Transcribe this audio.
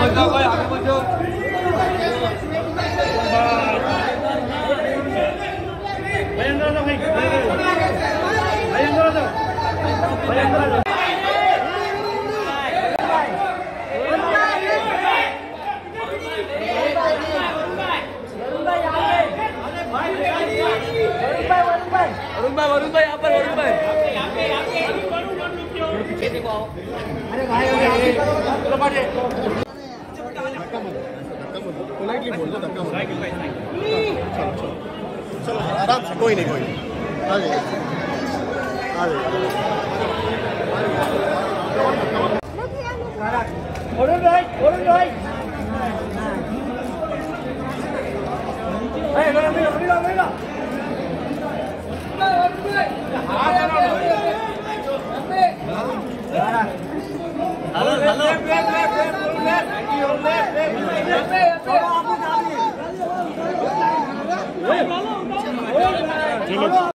वरुण भाई यहाँ पर वरुण भाई अरे भाई पोलाइटली बोल दो धक्का मत चलो आराम से कोई नहीं आ जाइए वरुण भाई हेलो